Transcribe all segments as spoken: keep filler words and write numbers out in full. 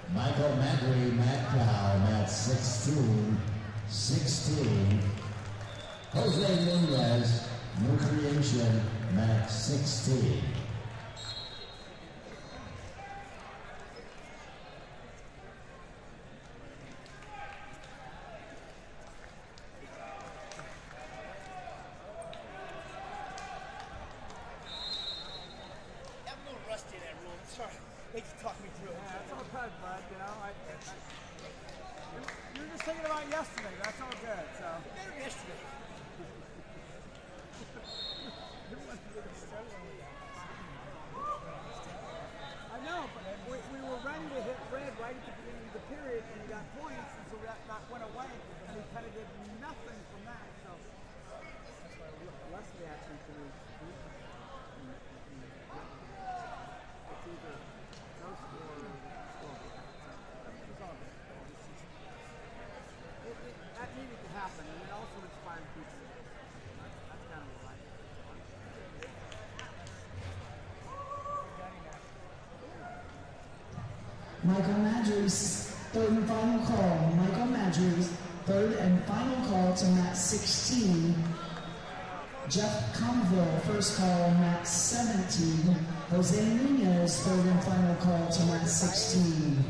Michael Macri, Metcalf, mat sixteen, sixteen. Jose Nunez, New Creation, mat sixteen. Michael Madry's third and final call. Michael Madry's third and final call to mat sixteen. Jeff Conville, first call, mat seventeen. Jose Nunez, third and final call to mat sixteen.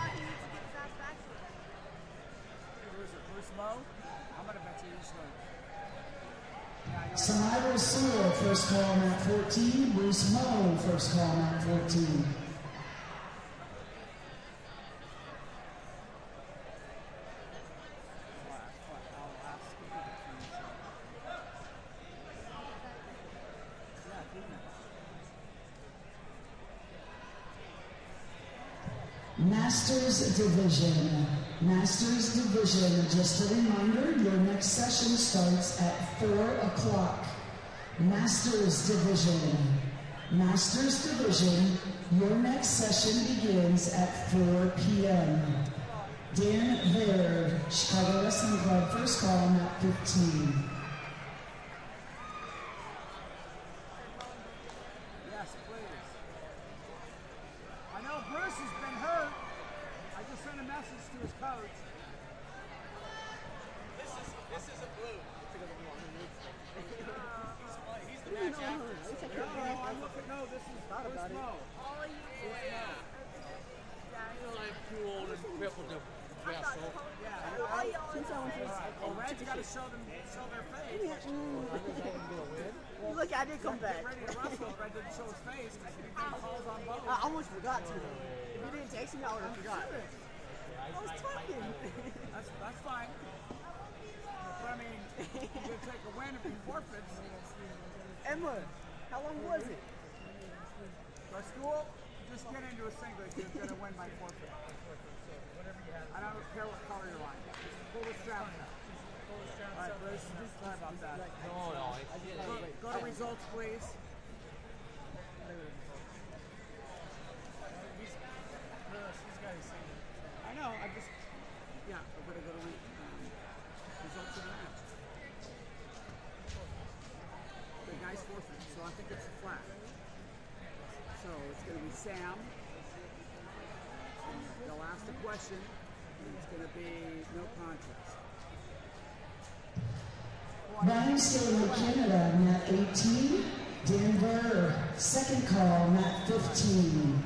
Samairo Sewell, first call, mat fourteen. Bruce Moe, first call, mat fourteen. Masters Division. Masters Division, just a reminder, your next session starts at four o'clock. Masters Division. Masters Division, your next session begins at four p m Dan Baird, Chicago Wrestling Club, first call, mat fifteen. Look, I did come back. Ready to wrestle, but I didn't show his face because he didn't calls on both. I almost forgot to. If you didn't text me, I would have forgot. I was talking. That's that's fine. But I mean, you take a win if you forfeits. Emma, how long was it? For school, just get into a singlet. You're going to win by forfeit. I don't care what color you're on. Just pull the strap out. All right, Bruce, sorry about that. No, no. I did. Go, go to results, please. I know, I just, yeah, we're going to go to um, results of the match. The guy's forfeit, so I think it's flat. So it's going to be Sam. And they'll ask the question, and it's going to be no contest. Ryan Staley, Canada, mat eighteen. Denver, second call, mat fifteen.